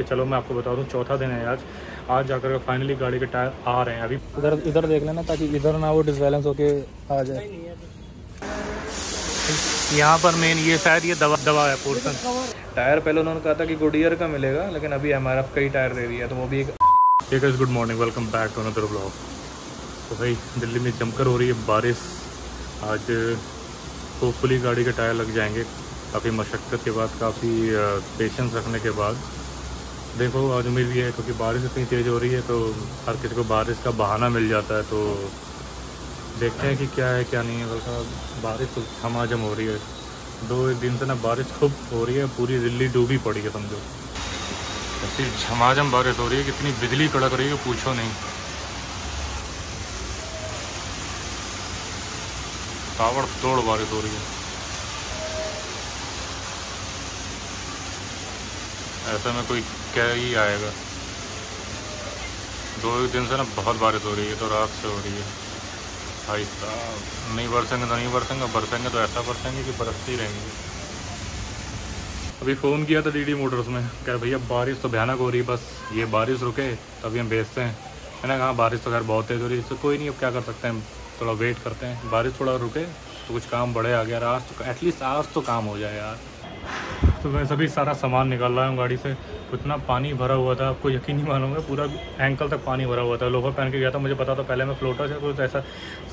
के चलो मैं आपको बता दूं, चौथा दिन है आज जाकर फाइनली गाड़ी के टायर आ रहे हैं। अभी इधर देख लेना ताकि इधर ना वो डिसबैलेंस होके आ जाए। यहाँ पर मेन ये शायद ये दवा है पोर्सन। टायर पहले उन्होंने कहा था कि गुडियर का मिलेगा, लेकिन अभी MRF का ही टायर दे दिया, तो वो भी एक good morning, welcome back to another blog. तो भाई दिल्ली में जमकर हो रही है बारिश। आज होपफुली गाड़ी के टायर लग जाएंगे, काफ़ी मशक्क़त के बाद, काफ़ी पेशेंस रखने के बाद। देखो आज उम्मीद भी है, क्योंकि बारिश इतनी तेज़ हो रही है तो हर किसी को बारिश का बहाना मिल जाता है। तो देखते हैं कि क्या है क्या नहीं है। बल्कि बारिश तो झमाझम हो रही है, 2-1 दिन से ना बारिश खूब हो रही है, पूरी दिल्ली डूबी पड़ी है समझो। ऐसी झमाझम बारिश हो रही है, कितनी बिजली कड़क रही है पूछो नहीं। ताबड़तोड़ बारिश हो रही है। ऐसे में कोई क्या ही आएगा। 2-1 दिन से ना बहुत बारिश हो रही है, तो रात से हो रही है। भाई साहब नहीं बरसेंगे तो नहीं बरसेंगे, बरसेंगे तो ऐसा बरसेंगे कि बरसती रहेंगे। अभी फ़ोन किया था DD मोटर्स में, कह भैया बारिश तो भयानक हो रही है, बस ये बारिश रुके तभी हम भेजते हैं। मैंने कहा बारिश तो खैर बहुत तेज़ हो रही है, तो कोई नहीं, अब क्या कर सकते हैं, थोड़ा वेट करते हैं। बारिश थोड़ा रुके तो कुछ काम बढ़े आ गया, आज तो एटलीस्ट आज तो काम हो जाए यार। तो मैं सभी सारा सामान निकाल रहा हूँ गाड़ी से। इतना पानी भरा हुआ था, आपको यकीन नहीं मानूंगा, पूरा एंकल तक पानी भरा हुआ था। लोफर पहन के गया था, मुझे पता था पहले मैं फ्लोटर से कुछ ऐसा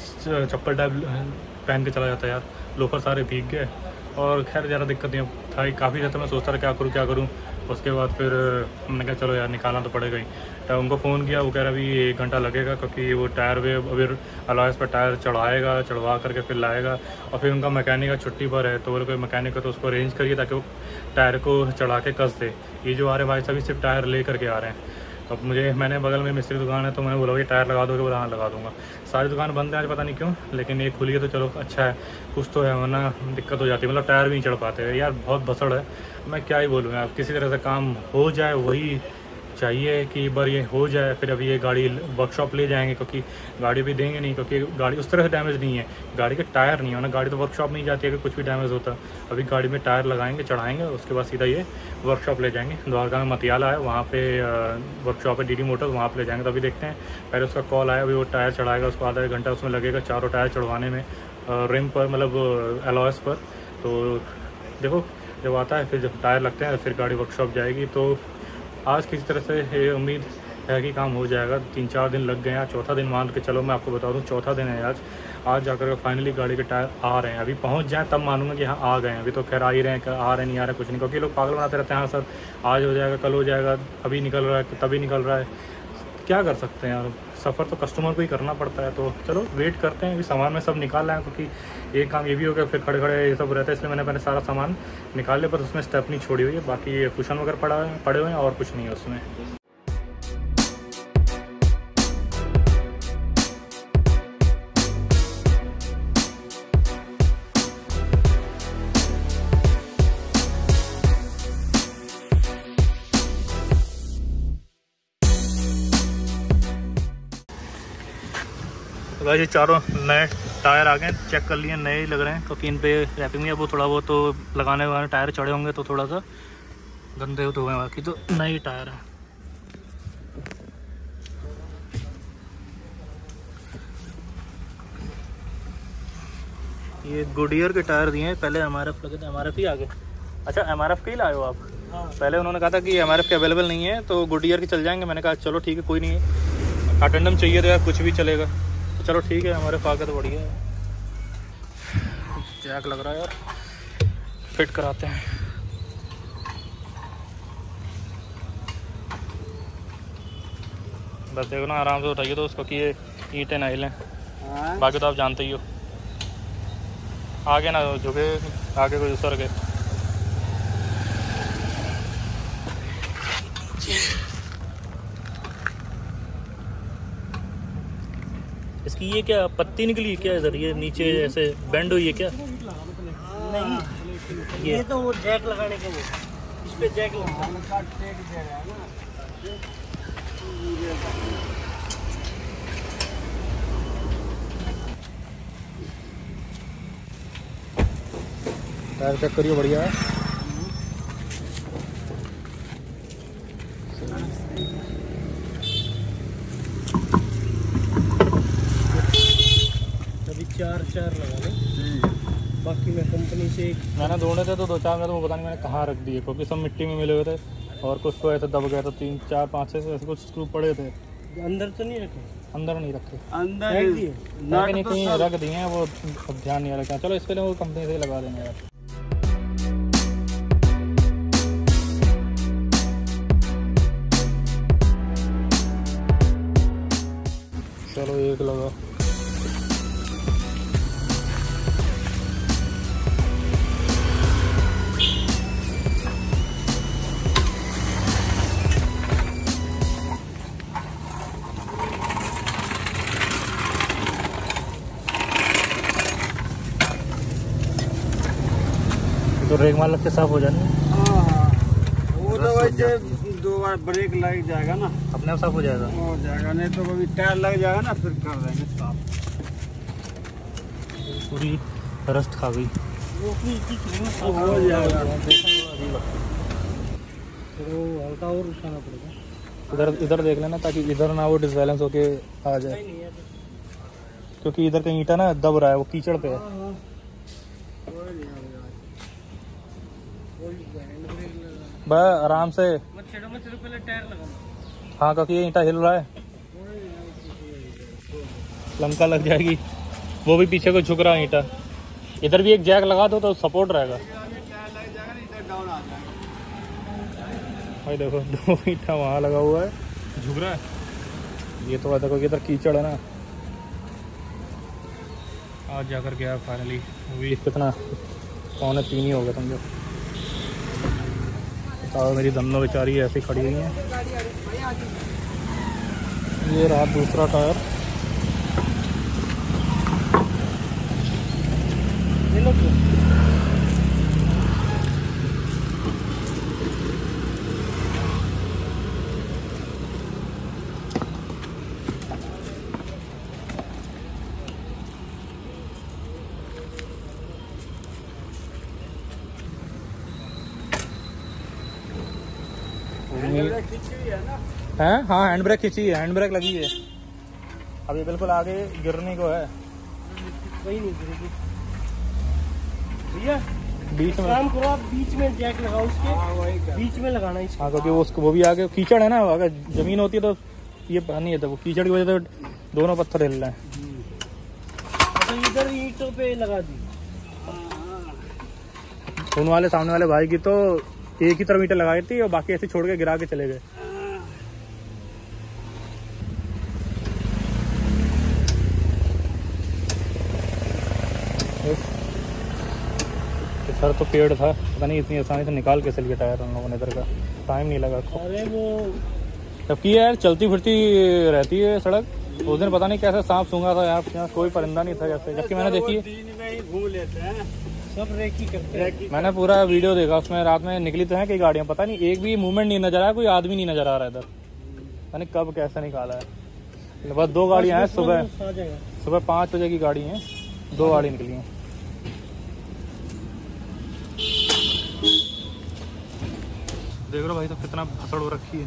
चप्पल टाइप पहन के चला जाता यार। लोफर सारे भीग गए और खैर ज़्यादा दिक्कत नहीं था। काफ़ी ज़्यादा मैं सोचता था क्या करूँ। उसके बाद फिर मैंने कहा चलो यार निकालना तो पड़ेगा ही। तो उनको फ़ोन किया, वो कह रहा अभी 1 घंटा लगेगा, क्योंकि वो टायर वे अभी अलॉयस पर टायर चढ़वा करके फिर लाएगा। और फिर उनका मैकेनिक का छुट्टी पर है, तो वो कोई मैकेनिक है तो उसको अरेंज करिए ताकि वो टायर को चढ़ा के कस दे। ये जो आ रहे भाई सभी सिर्फ टायर ले करके आ रहे हैं। अब मैंने बगल में मिस्त्री दुकान है, तो मैंने बोला भाई टायर लगा दोगे, बोला हाँ लगा दूंगा। सारी दुकान बंद है आज, पता नहीं क्यों, लेकिन एक खुली है तो चलो अच्छा है, कुछ तो है, वरना दिक्कत हो जाती है। मतलब टायर भी नहीं चढ़ पाते हैं यार, बहुत भसड़ है। मैं क्या ही बोलूँ यार, किसी तरह से काम हो जाए वही चाहिए कि एक बार ये हो जाए। फिर अभी ये गाड़ी वर्कशॉप ले जाएंगे, क्योंकि गाड़ी भी देंगे नहीं, क्योंकि गाड़ी उस तरह से डैमेज नहीं है, गाड़ी के टायर नहीं है ना, गाड़ी तो वर्कशॉप नहीं जाती है अगर कुछ भी डैमेज होता। अभी गाड़ी में टायर लगाएंगे, चढ़ाएंगे, उसके बाद सीधा ये वर्कशॉप ले जाएंगे। द्वारका में मतियाला है, वहाँ पे वर्कशॉप है DD मोटर्स, वहाँ पर ले जाएंगे। तो अभी देखते हैं, पहले उसका कॉल आया, अभी वो टायर चढ़ाएगा, उसको आधा 1 घंटा उसमें लगेगा चारों टायर चढ़वाने में, रिम पर मतलब अलॉयस पर। तो देखो जब आता है, फिर जब टायर लगते हैं फिर गाड़ी वर्कशॉप जाएगी। तो आज किसी तरह से ये उम्मीद है कि काम हो जाएगा। 3-4 दिन लग गए हैं, चौथा दिन मान के चलो मैं आपको बता दूं, चौथा दिन है आज जाकर फाइनली गाड़ी के टायर आ रहे हैं। अभी पहुंच जाएं तब मानूंगा कि हाँ आ गए हैं। अभी तो खैर आ ही रहे हैं, आ रहे नहीं आ रहे कुछ नहीं, क्योंकि लोग पागल बनाते रहते हैं, हाँ सर आज हो जाएगा, कल हो जाएगा, अभी निकल रहा है तभी निकल रहा है। क्या कर सकते हैं यार, सफ़र तो कस्टमर को ही करना पड़ता है। तो चलो वेट करते हैं। अभी सामान में सब निकाल रहे हैं, क्योंकि एक काम ये भी हो गया, फिर खड़े ये सब रहता है, इसलिए मैंने पहले सारा सामान निकाल लिया, पर उसमें स्टेपनी छोड़ी हुई है, बाकी ये कुशन वगैरह पड़े हुए हैं और कुछ नहीं है उसमें। तो ये चारों नए टायर आ गए, चेक कर लिए, नए ही लग रहे हैं, क्योंकि इन पे रैपिंग में वो थोड़ा बहुत तो लगाने वाले टायर चढ़े होंगे तो थोड़ा सा गंदे तो हुए हैं, बाकी तो नए ही टायर हैं। ये गुडियर के टायर दिए हैं, पहले MRF लगे थे, MRF ही आ गए। अच्छा MRF के ही लाए हो आप? हाँ। पहले उन्होंने कहा था कि MRF के अवेलेबल नहीं है तो गुडियर के चल जाएंगे। मैंने कहा चलो ठीक है, कोई नहीं है, अटेंडम चाहिए तो यार कुछ भी चलेगा, तो चलो ठीक है हमारे पास तो बढ़िया है। जैक लग रहा है यार, फिट कराते हैं। बस देखो ना, आराम से उठाइए तो उसको, कि ये ईंटें ना हिलें, बाकी तो आप जानते ही हो। आगे ना झुके, आगे कोई उतर गए। इसकी ये क्या पत्ती निकली क्या इधर, ये नीचे ऐसे बेंड हुई है क्या? नहीं, ये तो वो जैक लगाने के लिए, इस पे जैक लगा। टायर चेक करिए, बढ़िया है। अभी 4 लगा लो, बाकी मैं कंपनी से मैंने ढूंढे थे तो 2-4 में, तो वो पता नहीं मैंने कहाँ रख दिए, क्योंकि सब मिट्टी में मिले हुए थे और कुछ तो ऐसे दब गए, तो 3, 4, 5 ऐसे कुछ स्क्रू पड़े थे। अंदर तो नहीं रखे? अंदर नहीं रखे, अंदर रख दिए, नहीं कहीं रख दिए हैं, वो ध्यान नहीं रखा। चलो इसके लिए वो कंपनी से लगा देंगे यार। चलो एक लगा। तो रेक मार लग के साफ हो जानी। हाँ, वो तो वैसे 2 बार ब्रेक लग जाएगा ना, अपने आप साफ हो जाएगा। हो जाएगा, नहीं तो कभी टायर लग जाएगा ना, फिर कर देंगे साफ। पूरी रस्ट खा गई, हो जाएगा। तो हल्का और उठाना पड़ेगा। इधर देख लेना, ताकि इधर ना वो डिसबैलेंस होके आ जाए, क्योंकि इधर कहीं ईंटा ना दब रहा है, वो कीचड़ पे है। बस आराम से, पहले टायर लगाना। हाँ, क्योंकि ये ईंटा हिल रहा है, लंका लग जाएगी। वो भी पीछे को झुक रहा है ईंटा। इधर भी एक जैक लगा दो तो सपोर्ट रहेगा। भाई देखो 2 ईंटा वहाँ लगा हुआ है, झुक रहा है। ये तो देखो इधर कीचड़ है ना। आज जाकर गया फाइनली, अभी कितना 2:45 ही हो गया समझो। और मेरी दोनों बेचारी ऐसी खड़ी हुई हैं। ये रहा दूसरा टायर। है हाँ, हैंड ब्रेक खींची है, हैंड ब्रेक लगी है। अभी बिल्कुल आगे गिरने को है। वही नहीं गिरेगी भैया, बीच में काम करो आप, बीच में जैक लगाओ उसके, बीच में लगाना इसको। हाँ, क्योंकि वो भी आगे कीचड़ है ना, अगर जमीन होती है तो ये नहीं है, तो वो कीचड़ की वजह से दोनों पत्थर हिल रहे हैं। अच्छा, इधर ईंटों पे लगा दी। उन वाले सामने वाले भाई की तो एक ही तरफ ईंटें लगाई थी और बाकी ऐसे छोड़ के गिरा के चले गए। सर तो पेड़ था, पता नहीं इतनी आसानी से निकाल कैसे लिए टायर उन लोगों ने, इधर का टाइम नहीं लगा। अरे वो जबकि यार चलती फिरती रहती है सड़क, उस दिन पता नहीं कैसे सांप सूंघा था यहाँ कोई परिंदा नहीं था जैसे। जबकि मैंने देखी, घूम लेते हैं सब, रेकी करते हैं। मैंने पूरा वीडियो देखा, उसमें रात में निकली तो है कई गाड़ियाँ, पता नहीं एक भी मूवमेंट नहीं नजर आया, कोई आदमी नहीं नजर आ रहा है इधर, पता नहीं कब कैसे निकाला है। बस 2 गाड़ियाँ हैं, सुबह 5 बजे की गाड़ी हैं, 2 गाड़ी निकली हैं। देख रहे हो भाई, तो कितना भसड़ हो रखी है।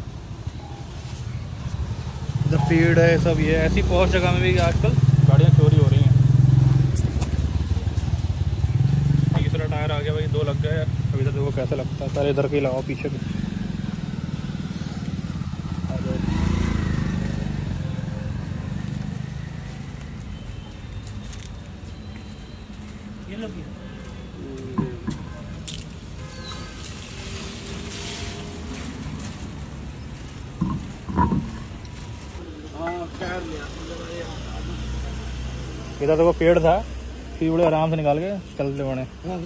इधर पेड़ है सब, ये ऐसी पहुंच जगह में भी आजकल गाड़ियाँ चोरी हो रही हैं। तीसरा टायर आ गया भाई, 2 लग गए यार। अभी तक देखो कैसे लगता है, पहले इधर के लगाओ पीछे के। ये लगी इधर देखो पेड़ था, फिर बड़े आराम से निकाल के चलते बने।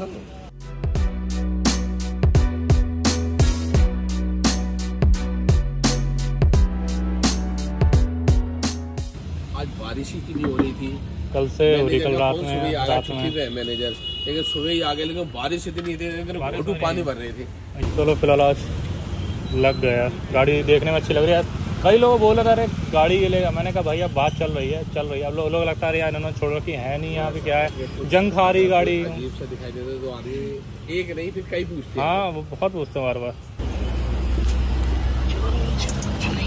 आज बारिश ही इतनी हो रही थी, कल से हो रही, कल रात में मैनेजर, लेकिन सुबह ही आ गए, लेकिन बारिश इतनी थी, लेकिन पानी भर रहे थे। चलो फिलहाल आज लग गया, गाड़ी देखने में अच्छी लग रही है। कई लोग बोल रहे थे गाड़ी ये लेगा, मैंने कहा भाई अब बात चल रही है। अब लोग लगता है यार इन्होंने छोड़ रखी है नहीं, यहाँ पे क्या है, जंग खा रही गाड़ी, अजीब सा दिखाई देता तो आदमी एक नहीं फिर कई पूछते। हाँ, वो बहुत पूछते हैं बार बार।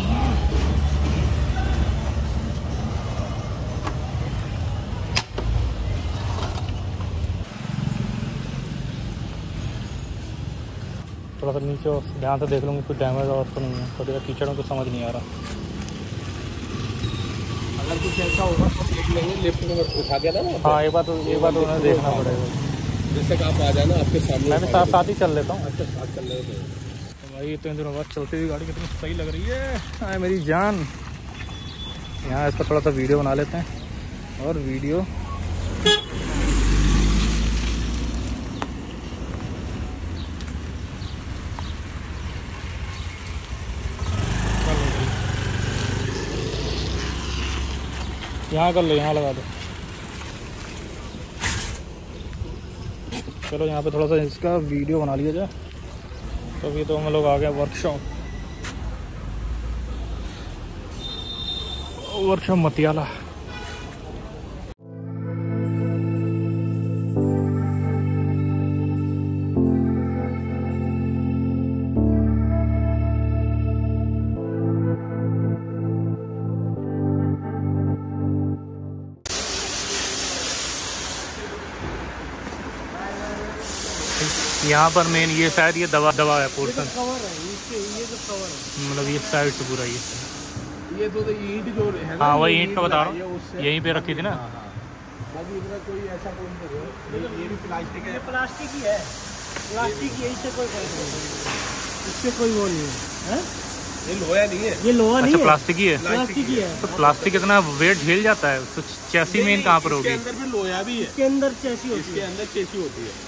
थोड़ा सा नीचे ध्यान से देख लूँगी कुछ डैमेज और तो नहीं है, तो देखा कीचड़ में कुछ समझ नहीं आ रहा। अगर कुछ ऐसा होगा तो देख लेंगे, लिफ्ट में उठा के ना। हाँ एक बात उन्हें देखना पड़ेगा। जैसे कि आप आ जाना, आपके सामने मैं भी साथ ही चल लेता हूँ। अच्छा साथ चल रहे हो तो भाई इतने दिनों बाद चलती हुई गाड़ी कितनी सही लग रही है। हाँ मेरी जान। यहाँ इसका थोड़ा सा वीडियो बना लेते हैं। और वीडियो यहाँ कर लो, यहाँ लगा दो। चलो यहाँ पे थोड़ा सा इसका वीडियो बना लिया जाए। तो अभी तो हम लोग आ गए वर्कशॉप मतियाला। यहाँ पर मेन ये शायद ये दवा है पोर्शन, कवर है ये जो कवर है, मतलब ये साइड से पूरा ये तो ईंट जो है ना। हाँ वही ईंट का बता रहा हूँ, यहीं पे रखी थी ना। बाकी इधर कोई ऐसा कोई नहीं है, ये भी प्लास्टिक है। ये प्लास्टिक ही है, प्लास्टिक ही है, इससे कोई फर्क नहीं, इससे कोई वो नहीं है। ये लोहा नहीं है, ये लोहा नहीं अच्छा है, प्लास्टिक ही है। प्लास्टिक ही है। तो प्लास्टिक इतना वेट झेल जाता है तो चैसी मेन कहाँ पर होगी? इसके अंदर भी लोहा भी है, इसके अंदर चेसी होती इसके है। अंदर चेसी होती है।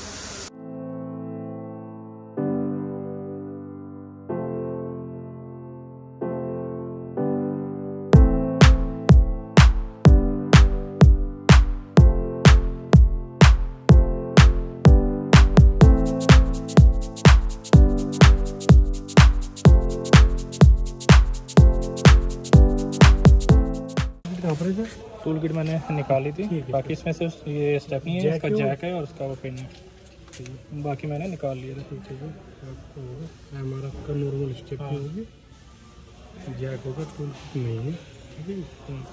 टूल किट मैंने निकाली थी, बाकी इसमें सिर्फ ये स्टेपनी है, इसका जैक है और उसका वो पिन है, बाकी मैंने निकाल लिया था। ठीक है, हमारा का नॉर्मल स्टेप होगी, जैक होगा, टूल नहीं है। ठीक है,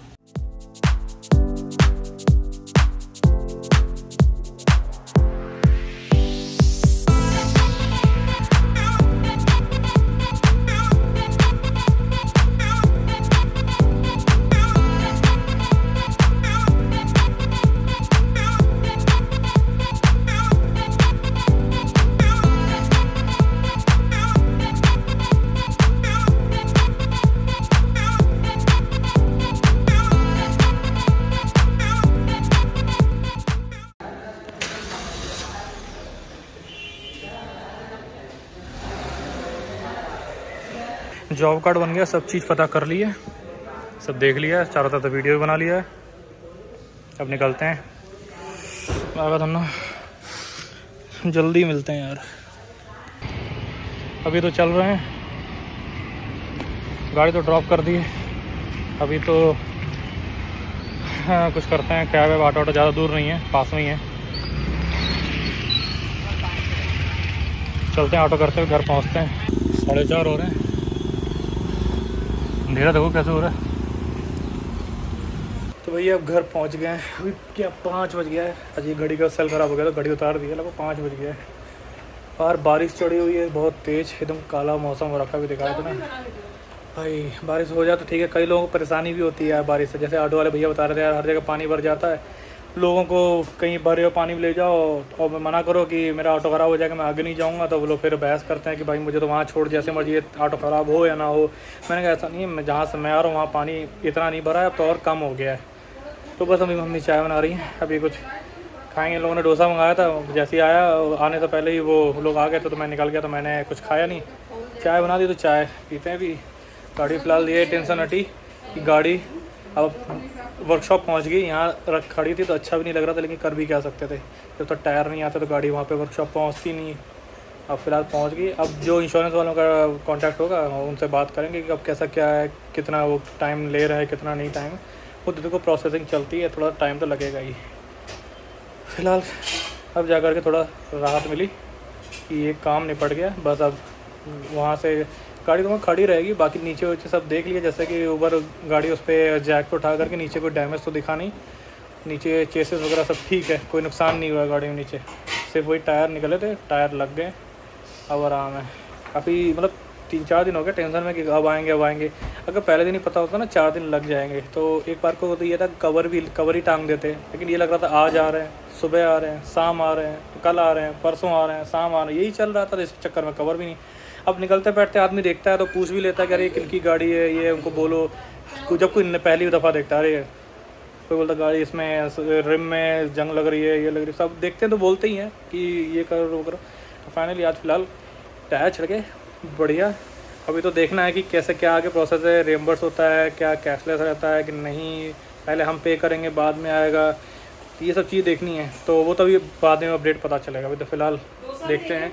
जॉब कार्ड बन गया, सब चीज़ पता कर ली है, सब देख लिया है, चारों तरफ वीडियो भी बना लिया है। अब निकलते हैं आगा धन्ना, जल्दी मिलते हैं यार। अभी तो चल रहे हैं, गाड़ी तो ड्रॉप कर दी है। अभी तो हाँ, कुछ करते हैं, कैब है, ऑटो ज़्यादा दूर नहीं है, पास में ही है। चलते हैं ऑटो करते हुए, घर पहुंचते हैं। 4:30 हो रहे हैं, अंधेरा देखो कैसे हो रहा है। तो भैया अब घर पहुंच गए हैं। अभी क्या 5 बज गया है। आज ये घड़ी का सेल ख़राब हो गया तो घड़ी उतार दी है, लगभग 5 बज गया है। और बारिश चढ़ी हुई है बहुत तेज़, एकदम काला मौसम हो रखा भी दिखाया था ना भाई। बारिश हो जाए तो ठीक है, कई लोगों को परेशानी भी होती है यार बारिश से। जैसे ऑटो वाले भैया बता रहे थे यार, हर जगह पानी भर जाता है, लोगों को कहीं भरे हो पानी में ले जाओ और मना करो कि मेरा ऑटो ख़राब हो जाएगा, मैं आगे नहीं जाऊँगा, तो वो लोग फिर बहस करते हैं कि भाई मुझे तो वहाँ छोड़, जैसे मर्जी ऑटो ख़राब हो या ना हो। मैंने कहा ऐसा नहीं है, मैं जहाँ से मैं आ रहा हूँ वहाँ पानी इतना नहीं भरा है, अब तो और कम हो गया है। तो बस अभी मम्मी चाय बना रही हैं, अभी कुछ खाएंगे। लोगों ने डोसा मंगाया था, जैसे ही आया आने से पहले ही वो लोग आ गए तो मैं निकल गया, तो मैंने कुछ खाया नहीं, चाय बना दी तो चाय पीते हैं। अभी गाड़ी फ़िलहाल ये टेंशन हटी कि गाड़ी अब वर्कशॉप पहुंच गई। यहाँ खड़ी थी तो अच्छा भी नहीं लग रहा था, लेकिन कर भी क्या सकते थे, जब तक टायर नहीं आता तो गाड़ी वहाँ पे वर्कशॉप पहुँचती नहीं। अब फ़िलहाल पहुँच गई। अब जो इंश्योरेंस वालों का कांटेक्ट होगा उनसे बात करेंगे कि अब कैसा क्या है, कितना वो टाइम ले रहा है, कितना नहीं टाइम। वो देखो प्रोसेसिंग चलती है, थोड़ा टाइम तो लगेगा ही। फ़िलहाल अब जा कर के थोड़ा राहत मिली कि ये काम निपट गया। बस अब वहाँ से गाड़ी तो वहाँ खड़ी रहेगी, बाकी नीचे वीचे सब देख लिया, जैसे कि ऊपर गाड़ी उस पर जैक पे उठा करके, नीचे कोई डैमेज तो दिखा नहीं, नीचे चेसेस वगैरह सब ठीक है, कोई नुकसान नहीं हुआ गाड़ी में। नीचे सिर्फ वही टायर निकले थे, टायर लग गए, अब आराम है काफ़ी, मतलब 3-4 दिन हो गए टेंशन में कि अब आएंगे अब आएंगे। अगर पहले दिन ही पता होता ना 4 दिन लग जाएंगे तो एक बार को तो ये था कवर ही टांग देते, लेकिन ये लग रहा था आज आ रहे हैं, सुबह आ रहे हैं, शाम आ रहे हैं, कल आ रहे हैं, परसों आ रहे हैं, शाम आ रहे हैं, यही चल रहा था। इस चक्कर में कवर भी नहीं। अब निकलते बैठते आदमी देखता है तो पूछ भी लेता है कि अरे किनकी गाड़ी है ये, उनको बोलो। जब कोई पहली दफ़ा देखता है अरे कोई बोलता गाड़ी इसमें रिम में जंग लग रही है, ये लग रही है, सब देखते हैं तो बोलते ही हैं कि ये करो वो करो। तो फाइनली आज फ़िलहाल टायर छिड़ के बढ़िया। अभी तो देखना है कि कैसे क्या आगे प्रोसेस है, रिएम्बर्स होता है क्या, कैशलेस रहता है कि नहीं, पहले हम पे करेंगे बाद में आएगा, ये सब चीज़ देखनी है। तो वो तो अभी बाद में अपडेट पता चलेगा। अभी तो फ़िलहाल देखते हैं।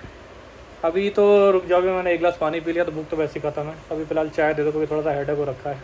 अभी तो रुक जाओ, भी मैंने 1 गिलास पानी पी लिया तो भूख तो वैसे ही ख़त्म है। अभी फ़िलहाल चाय दे दो क्योंकि थोड़ा सा हेडेक हो रखा है।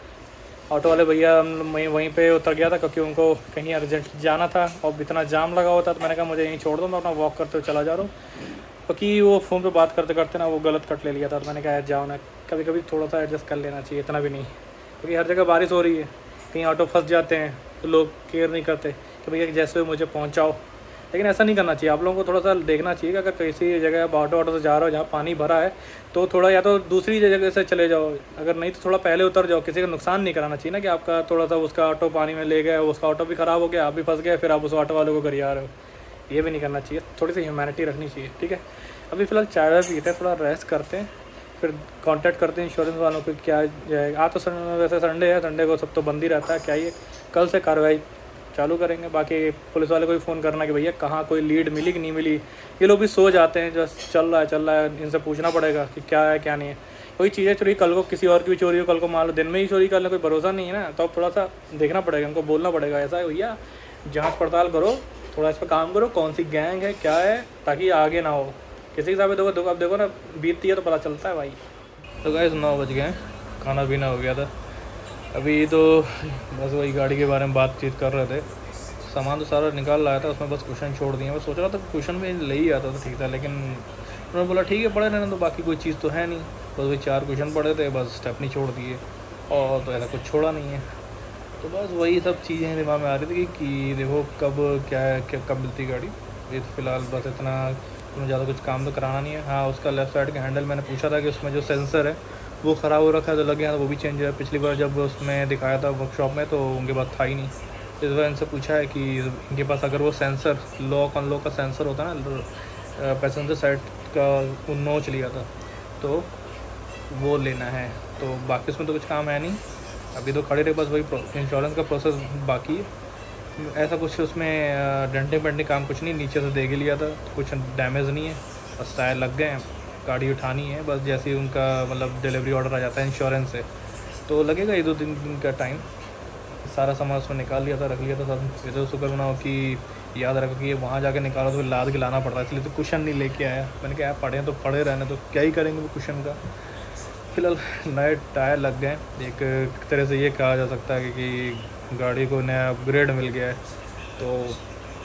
ऑटो वाले भैया वहीं पे उतर गया था क्योंकि उनको कहीं अर्जेंट जाना था और इतना जाम लगा हुआ था, तो मैंने कहा मुझे यहीं छोड़ दो, मैं अपना वॉक करते हुए चला जा रहा हूँ। क्योंकि वो फ़ोन पे बात करते करते ना वो गलत कट ले लिया था, तो मैंने कहा जाओ ना, कभी कभी थोड़ा सा एडजस्ट कर लेना चाहिए, इतना भी नहीं। क्योंकि हर जगह बारिश हो रही है, कहीं ऑटो फंस जाते हैं तो लोग केयर नहीं करते कि भैया जैसे भी मुझे पहुँचाओ। लेकिन ऐसा नहीं करना चाहिए, आप लोगों को थोड़ा सा देखना चाहिए कि अगर किसी जगह आप ऑटो से जा रहे हो जहाँ पानी भरा है तो थोड़ा या तो दूसरी जगह से चले जाओ, अगर नहीं तो थोड़ा पहले उतर जाओ। किसी का नुकसान नहीं कराना चाहिए ना कि आपका थोड़ा सा उसका ऑटो पानी में ले गया, उसका ऑटो भी ख़राब हो गया, आप भी फंस गए, फिर आप उस ऑटो वाले को गरिया रहे हो। ये भी नहीं करना चाहिए, थोड़ी सी ह्यूमैनिटी रखनी चाहिए, ठीक है। अभी फ़िलहाल चाय पीते हैं, थोड़ा रेस्ट करते हैं, फिर कांटेक्ट करते हैं इंश्योरेंस वालों को क्या जाएगा। आज तो वैसे संडे है, संडे को सब तो बंद ही रहता है, क्या ये कल से कार्रवाई चालू करेंगे। बाकी पुलिस वाले को भी फ़ोन करना कि भैया कहाँ कोई लीड मिली कि नहीं मिली। ये लोग भी सो जाते हैं, जस्ट चल रहा है, इनसे पूछना पड़ेगा कि क्या है क्या नहीं है। कोई चीज़ें चोरी कल को किसी और की भी चोरी हो, कल को मान लो दिन में ही चोरी कर ले, कोई भरोसा नहीं है ना। तो अब थोड़ा सा देखना पड़ेगा, उनको बोलना पड़ेगा ऐसा है भैया जाँच पड़ताल करो, थोड़ा इस पर काम करो, कौन सी गैंग है क्या है, ताकि आगे ना हो किसी के साथ। देखो अब देखो ना बीतती है तो पता चलता है भाई। तो गाइस 9 बज गए, खाना पीना हो गया था। अभी तो बस वही गाड़ी के बारे में बातचीत कर रहे थे। सामान तो सारा निकाल लाया था, उसमें बस कुशन छोड़ दिए। मैं सोच रहा था कुशन में ले ही आता तो ठीक था, लेकिन उन्होंने बोला ठीक है पड़े रहने तो, बाकी कोई चीज़ तो है नहीं, बस वही 4 कुशन पड़े थे, बस स्टेपनी छोड़ दिए और तो ऐसा कुछ छोड़ा नहीं है। तो बस वही सब चीज़ें दिमाग में आ रही थी कि देखो कब कब मिलती गाड़ी। ये तो फ़िलहाल बस इतना, उसमें ज़्यादा कुछ काम तो कराना नहीं है। हाँ, उसका लेफ़्ट साइड का हैंडल मैंने पूछा था कि उसमें जो सेंसर है वो ख़राब हो रखा है, तो लगे हैं तो वो भी चेंज है। पिछली बार जब उसमें दिखाया था वर्कशॉप में तो उनके पास था ही नहीं। इस बार इनसे पूछा है कि इनके पास अगर वो सेंसर लॉक अनलॉक का सेंसर होता है ना, पैसेंजर साइड का वो नोच लिया था तो वो लेना है। तो बाकी उसमें तो कुछ काम है नहीं, अभी तो खड़े रहे, बस वही इंश्योरेंस का प्रोसेस बाकी है। ऐसा कुछ उसमें डेंटिंग पेंटिंग काम कुछ नहीं, नीचे से दे के लिया था, कुछ डैमेज नहीं है, बस टायर लग गए हैं, गाड़ी उठानी है बस। जैसे ही उनका मतलब डिलीवरी ऑर्डर आ जाता है इंश्योरेंस से तो लगेगा 1-2 दिन का टाइम। सारा सामान उसमें निकाल लिया था, रख लिया था सब। ये तो शुक्र बनाओ कि याद रखो कि ये वहाँ जाके निकालो तो लाद के लाना पड़ रहा है, इसलिए तो कुशन नहीं लेके आया। मैंने कहा पड़े हैं तो पड़े रहने, तो क्या ही करेंगे वो कुशन का। फिलहाल नए टायर लग गए, एक तरह से ये कहा जा सकता है कि गाड़ी को नया अपग्रेड मिल गया है, तो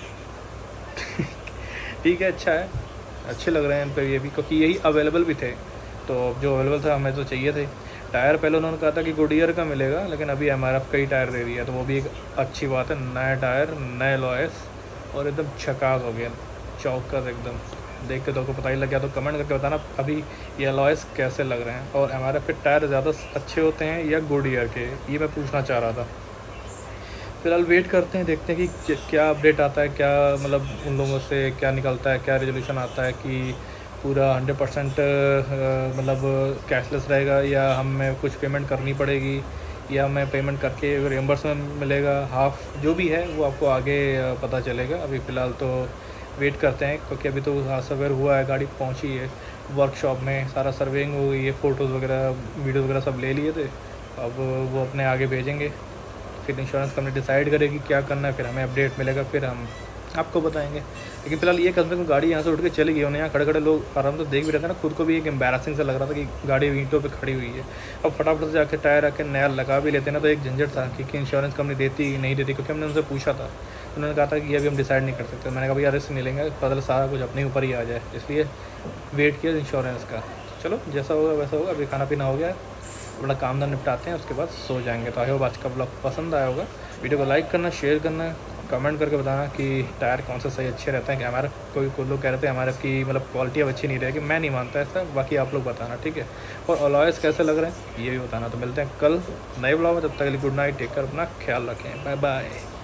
ठीक है, अच्छा है, अच्छे लग रहे हैं इन पर ये भी, क्योंकि यही अवेलेबल भी थे। तो जो अवेलेबल था हमें तो चाहिए थे। टायर पहले उन्होंने कहा था कि गुडियर का मिलेगा, लेकिन अभी MRF का ही टायर दे दिया, तो वो भी एक अच्छी बात है। नया टायर, नए लॉयस और एकदम झकास हो गया, चौकस एकदम। देख के तो आपको पता ही लग गया, तो कमेंट करके बताना अभी ये लॉयस कैसे लग रहे हैं, और MRF के टायर ज़्यादा अच्छे होते हैं या गुडियर के, ये मैं पूछना चाह रहा था। फिलहाल वेट करते हैं, देखते हैं कि क्या अपडेट आता है, क्या मतलब उन लोगों से क्या निकलता है, क्या रेजोल्यूशन आता है कि पूरा 100% मतलब कैशलेस रहेगा या हमें कुछ पेमेंट करनी पड़ेगी या हमें पेमेंट करके रिएम्बर्समेंट मिलेगा। हाफ जो भी है वो आपको आगे पता चलेगा। अभी फ़िलहाल तो वेट करते हैं, क्योंकि अभी तो सर्वेयर हुआ है, गाड़ी पहुंची है वर्कशॉप में, सारा सर्वेइंग हो गई है, फ़ोटोज़ वगैरह वीडियोज़ वगैरह सब ले लिए थे। अब वो अपने आगे भेजेंगे, फिर इंश्योरेंस कंपनी डिसाइड करेगी क्या करना है, फिर हमें अपडेट मिलेगा, फिर हम आपको बताएंगे। लेकिन फिलहाल ये कम से कम गाड़ी यहाँ से उठ के चली गई, उन्हें यहाँ खड़े खड़े लोग आराम से देख भी रहे थे ना, खुद को भी एक एम्बैरसिंग से लग रहा था कि गाड़ी ईंटों पे खड़ी हुई है। अब फटाफट से जाके टायर आके नया लगा भी लेते ना, तो एक झंझट था कि इंश्योरेंस कंपनी देती नहीं देती, क्योंकि हमने उनसे पूछा था, उन्होंने कहा था कि अभी हम डिसाइड नहीं कर सकते। मैंने कहा भैया रिस्क नहीं लेंगे, पता सारा कुछ अपने ऊपर ही आ जाए, इसलिए वेट किया इंश्योरेंस का। चलो जैसा होगा वैसा होगा। अभी खाना पीना हो गया, अपना काम धाम निपटाते हैं, उसके बाद सो जाएंगे। तो आई होप आज का ब्लॉग पसंद आया होगा। वीडियो को लाइक करना, शेयर करना, कमेंट करके बताना कि टायर कौन सा सही अच्छे रहते हैं। कि हमारा कोई लोग कह रहे थे हमारे की मतलब क्वालिटी अब अच्छी नहीं रहेगी, मैं नहीं मानता ऐसा, बाकी आप लोग बताना, ठीक है। और अलॉयस कैसे लग रहे हैं ये भी बताना। तो मिलते हैं कल नए ब्लॉग में, तब तक के लिए गुड नाइट, टेक केयर, अपना ख्याल रखें, बाय बाय।